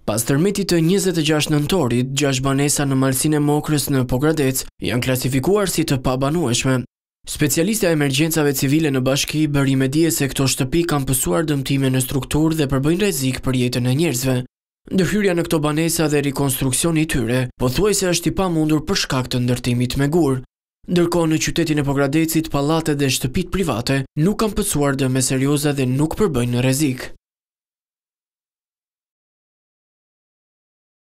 Pas tërmetit të 26 nëntorit, 6 banesa në malsinë e Mokrës në POGRADEC janë klasifikuar si të pabanueshme. Specialistja e emergjencave civile në bashki bëri me dije se këto shtëpi kanë pësuar dëmtime në strukturë dhe përbëjnë rrezik për jetën e njerëzve. Ndërhyrja në këto banesa dhe rikonstruksioni i tyre pothuajse është i pamundur për shkak të ndërtimit me gur. Ndërkohë në qytetin e POGRADECit, pallatet dhe shtëpitë private nuk kanë pësuar dëme serioze dhe nuk përbëjnë rrezik.